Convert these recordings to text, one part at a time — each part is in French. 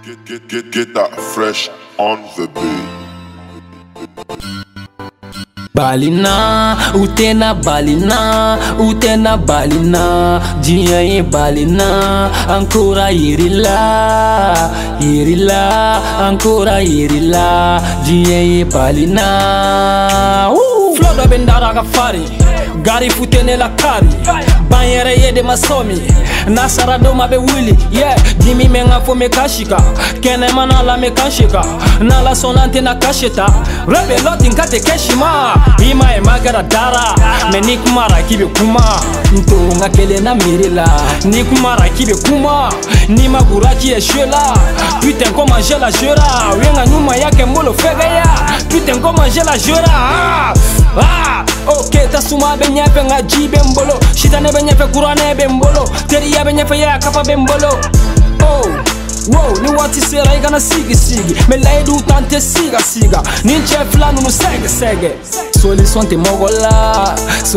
Get that fresh on the beat. Balina, utena balina, utena balina, dia e balina, ancora irila, ancora irila, dia e balina. Floda bendara gafari, gari futene la kari, banyere ye de masomi, nasara do mabe wili, yeah, dimi menga fo me kashika, kene manala me kashika, nala sonante na kasheta, rebe lotin kate keshima. Ima e magara dara, me ni kumara kibe kuma, ntonga kele na mirila, ni kumara kibe kuma, ni magura ki e shela, putain comment j'ai la jura, wenga nyuma yake mbolo fegeya, putain comment j'ai la jura, ok tasuma benyefe nga jibe mbolo, shitane benyefe kurane bembolo, teriya benyefe ya kapa bembolo, oh. Wow, ni wati sera igana sigi me laidu tante siga ni chef la no sege solution te mogola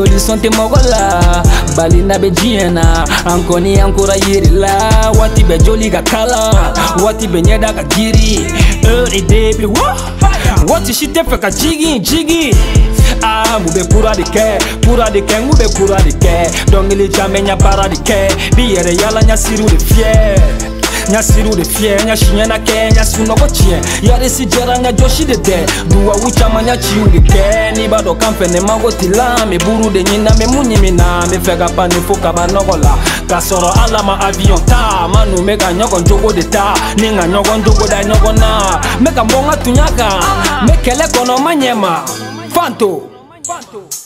balina be jiena ankoni ankora yirila wati be joli ga kala wati be nyeda ga giri early day be wati shite fe ka jigi mube pura de ke mube pura de ke dongili jamenya para de ke biere yala nya siru de fier nya siru de fier nya shinya na ke nya suno go chie ya de si jera nya joshi de duwa wucha manya chiu de ke ni bado kampe ne mango tila me buru de nyina me munyi mina me fega pa ne foka ba nogola kasoro alama avion ta manu mega nyogo njogo de ta ninga nyogo njogo da nyogo na mega mbonga tunyaka mekele kono manyema fanto